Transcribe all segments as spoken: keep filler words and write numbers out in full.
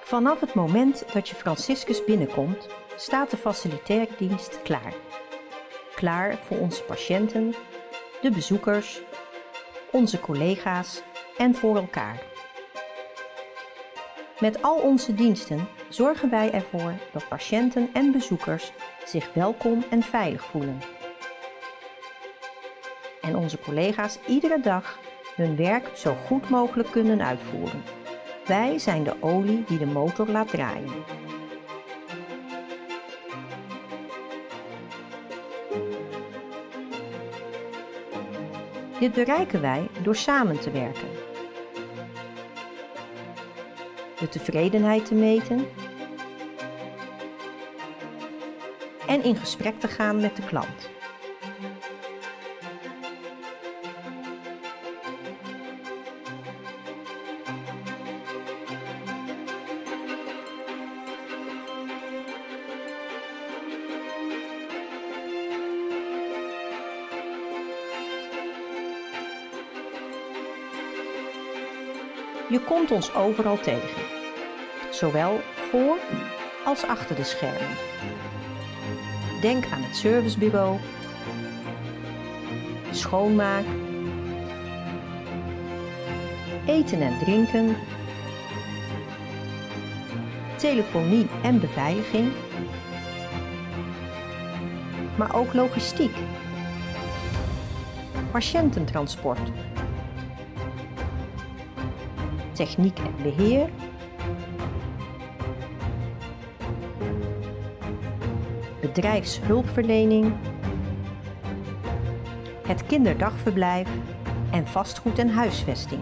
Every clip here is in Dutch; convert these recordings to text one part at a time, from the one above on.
Vanaf het moment dat je Franciscus binnenkomt, staat de facilitaire dienst klaar. Klaar voor onze patiënten, de bezoekers, onze collega's en voor elkaar. Met al onze diensten zorgen wij ervoor dat patiënten en bezoekers zich welkom en veilig voelen. En onze collega's iedere dag hun werk zo goed mogelijk kunnen uitvoeren. Wij zijn de olie die de motor laat draaien. Dit bereiken wij door samen te werken, de tevredenheid te meten en in gesprek te gaan met de klant. Je komt ons overal tegen, zowel voor als achter de schermen. Denk aan het servicebureau, de schoonmaak, eten en drinken, telefonie en beveiliging, maar ook logistiek, patiëntentransport, techniek en beheer, bedrijfshulpverlening, het kinderdagverblijf en vastgoed en huisvesting.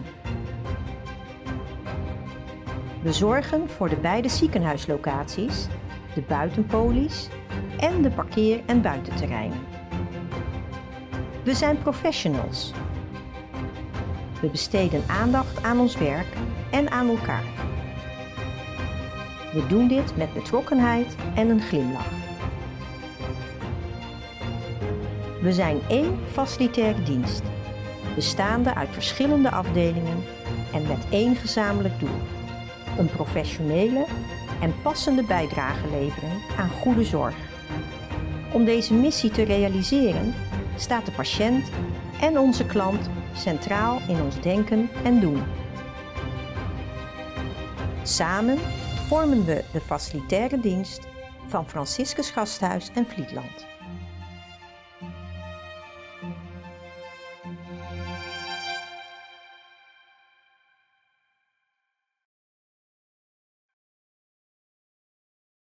We zorgen voor de beide ziekenhuislocaties, de buitenpolies en de parkeer- en buitenterreinen. We zijn professionals. We besteden aandacht aan ons werk en aan elkaar. We doen dit met betrokkenheid en een glimlach. We zijn één facilitaire dienst, bestaande uit verschillende afdelingen en met één gezamenlijk doel: een professionele en passende bijdrage leveren aan goede zorg. Om deze missie te realiseren staat de patiënt en onze klant centraal in ons denken en doen. Samen vormen we de facilitaire dienst van Franciscus Gasthuis en Vlietland.